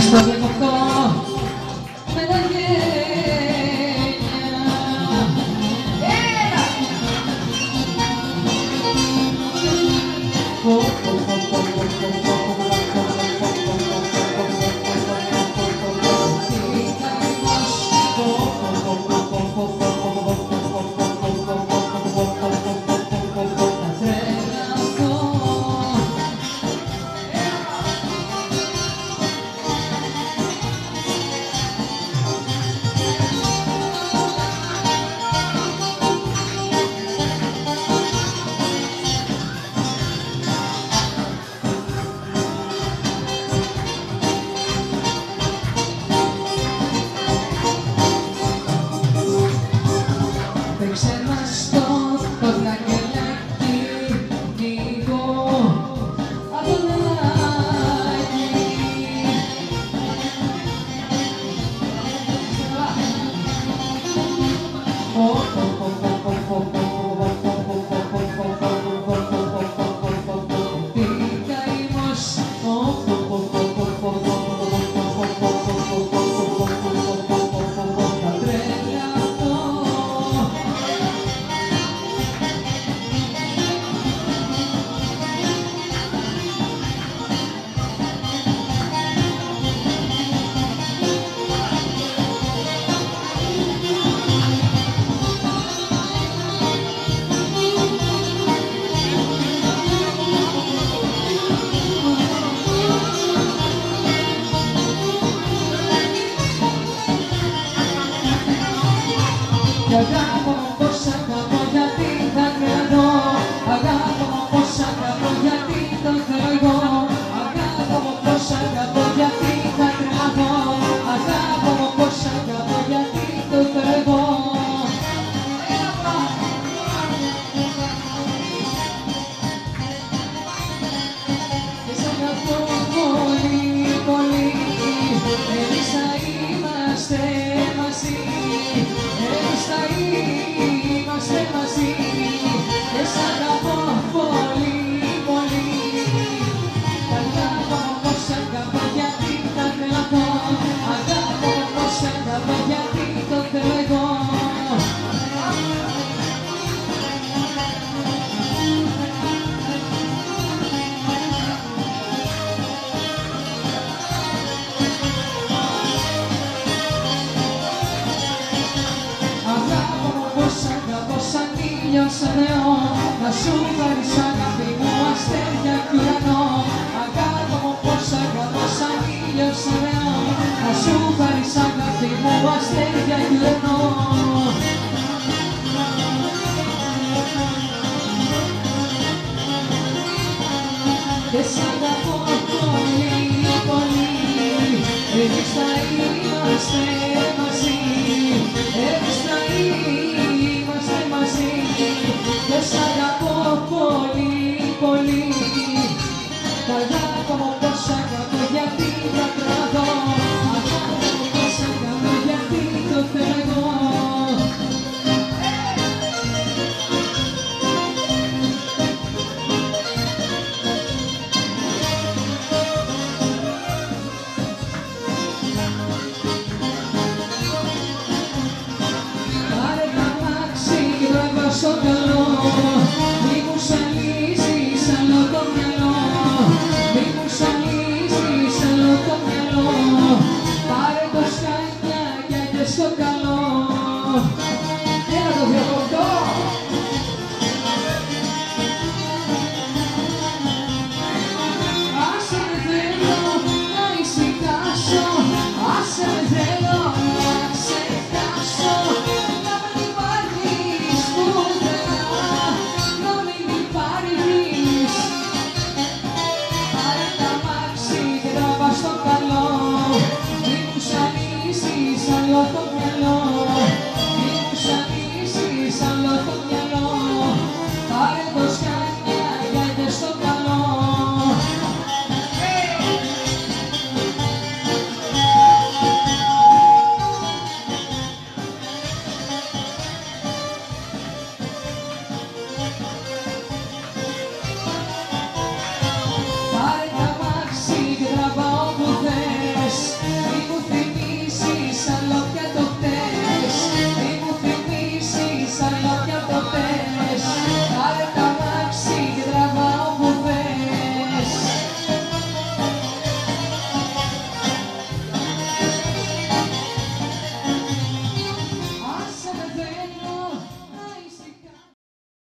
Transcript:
στο δεκοκτώ με τα γένια. Έλα! Παίξε μας το καγκελάκι, λίγο από το λάκι. Τι καημός, κι αγάπη μου πως αγαπώ γιατί θα κρατώ. Αγάπη μου πως αγαπώ γιατί το θέλω εγώ. Αγάπη μου πως αγαπώ γιατί θα τρελαθώ. Αγάπη μου πως αγαπώ γιατί το θέλω εγώ. Και σ' αγαπώ πολύ πολύ, εμείς θα είμαστε μαζί. Εμείς θα είμαστε μαζί και σ' αγαπώ πολύ πολύ. Αγάπη μου πως αγαπώ γιατί θα τρελαθώ. Αγάπη μου πως αγαπώ γιατί το θέλω εγώ. Σαν Θεό, να σου πάρεις αγάπη μου αστέρια κι ουρανό. Αγάπη μου πως αγαπώ σαν ήλιος σαν Θεό, να σου πάρεις αγάπη μου αστέρια κι ουρανό. Και σ' αγαπώ πολύ πολύ, εμείς θα είμαστε μαζί. Εμείς θα είμαστε μαζί και σ' αγαπώ πολύ πολύ.